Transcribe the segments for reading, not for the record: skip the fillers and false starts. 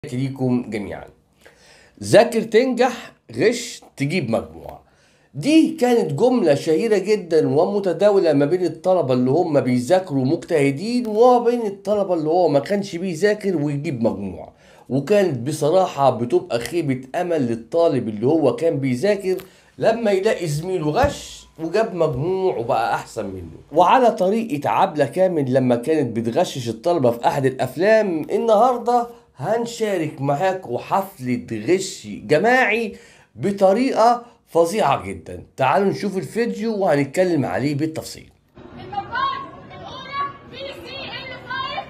ليكم جميعا. ذاكر تنجح، غش تجيب مجموع. دي كانت جملة شهيرة جدا ومتداولة ما بين الطلبة اللي هم بيذاكروا مجتهدين وما بين الطلبة اللي هو ما كانش بيذاكر ويجيب مجموع. وكانت بصراحة بتبقى خيبة أمل للطالب اللي هو كان بيذاكر لما يلاقي زميله غش وجاب مجموع وبقى أحسن منه. وعلى طريقة عبلة كامل لما كانت بتغشش الطلبة في أحد الأفلام، النهاردة هنشارك معاكم حفلة غش جماعي بطريقة فظيعة جدا. تعالوا نشوف الفيديو وهنتكلم عليه بالتفصيل. المقال الأولى BCL5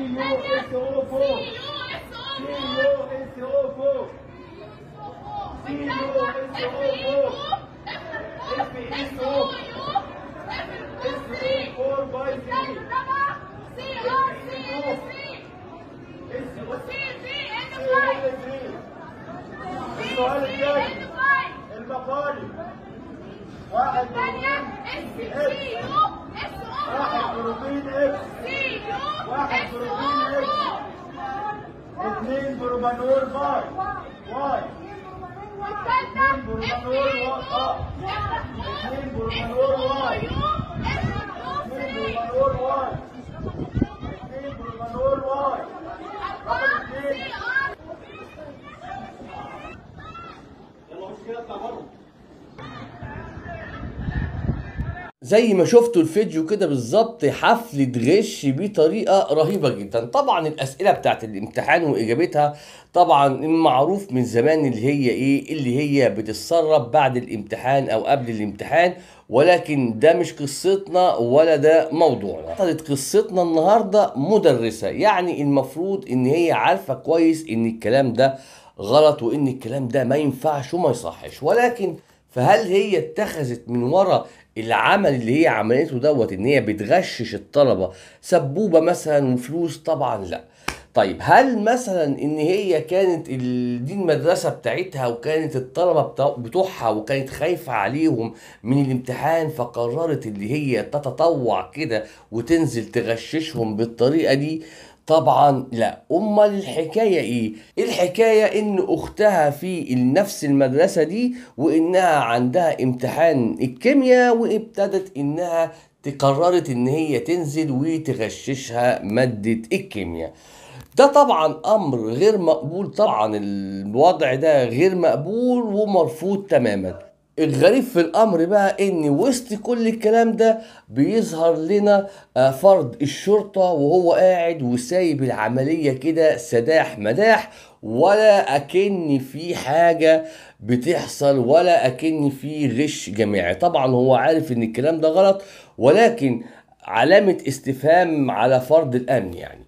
المقالي واحد بروتين اكس واحد بروتين اكس اثنين بروبانول واي اثنين بروبانول اثنين بروبانول واي اثنين بروبانول واي اثنين بروبانول واي رقم اثنين. يلا مش كده اطلع بره. زي ما شفتوا الفيديو كده بالظبط، حفلة غش بطريقة رهيبة جدا. طبعا الأسئلة بتاعت الامتحان وإجابتها طبعا معروف من زمان اللي هي إيه، اللي هي بتتسرب بعد الامتحان أو قبل الامتحان، ولكن ده مش قصتنا ولا ده موضوعنا. طلعت قصتنا النهاردة مدرسة، يعني المفروض إن هي عارفة كويس إن الكلام ده غلط وإن الكلام ده ما ينفعش وما يصحش، ولكن فهل هي اتخذت من ورا العمل اللي هي عملته دوت ان هي بتغشش الطلبة سبوبة مثلا وفلوس؟ طبعا لا. طيب هل مثلا ان هي كانت دي المدرسة بتاعتها وكانت الطلبة بتوعها وكانت خايفة عليهم من الامتحان فقررت اللي هي تتطوع كده وتنزل تغششهم بالطريقة دي؟ طبعا لا. امال الحكايه ايه؟ الحكايه ان اختها في نفس المدرسه دي وانها عندها امتحان الكيمياء وابتدت انها قررت ان هي تنزل وتغششها ماده الكيمياء. ده طبعا امر غير مقبول، طبعا الوضع ده غير مقبول ومرفوض تماما. الغريب في الامر بقى ان وسط كل الكلام ده بيظهر لنا فرد الشرطة وهو قاعد وسايب العملية كده سداح مداح، ولا اكن في حاجة بتحصل ولا اكن في غش جماعي. طبعا هو عارف ان الكلام ده غلط، ولكن علامة استفهام على فرد الامن يعني.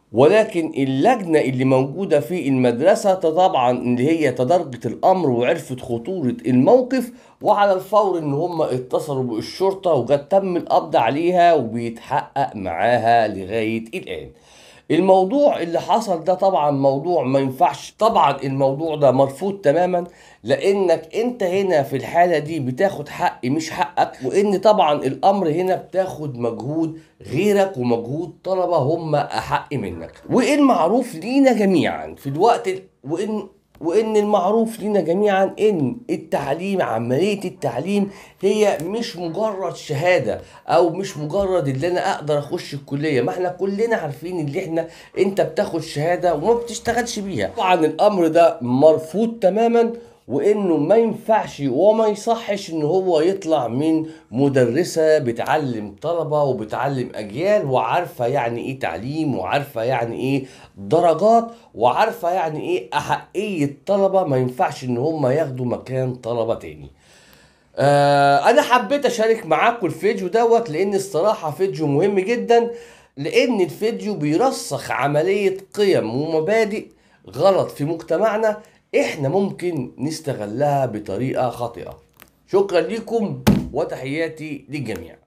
ولكن اللجنة اللي موجودة في المدرسة طبعا اللي هي تدرجت الأمر وعرفت خطورة الموقف، وعلى الفور إن هم اتصلوا بالشرطة وقد تم القبض عليها وبيتحقق معاها لغاية الآن. الموضوع اللي حصل ده طبعا موضوع ما ينفعش، طبعا الموضوع ده مرفوض تماما، لانك انت هنا في الحالة دي بتاخد حق مش حقك، وان طبعا الامر هنا بتاخد مجهود غيرك ومجهود طلبة هم احق منك. وان معروف لينا جميعا في الوقت وان المعروف لينا جميعا ان التعليم، عملية التعليم هي مش مجرد شهادة او مش مجرد اللي انا اقدر اخش الكلية. ما احنا كلنا عارفين اللي انت بتاخد شهادة وما بتشتغلش بيها. طبعا الامر ده مرفوض تماما، وانه ما ينفعش وما يصحش ان هو يطلع من مدرسة بتعلم طلبة وبتعلم اجيال وعارفة يعني ايه تعليم وعارفة يعني ايه درجات وعارفة يعني ايه احقية طلبة. ما ينفعش ان هم ياخدوا مكان طلبة تاني. انا حبيت اشارك معاكم الفيديو دوت لان الصراحة فيديو مهم جدا، لان الفيديو بيرسخ عملية قيم ومبادئ غلط في مجتمعنا احنا ممكن نستغلها بطريقة خاطئة. شكرا لكم وتحياتي للجميع.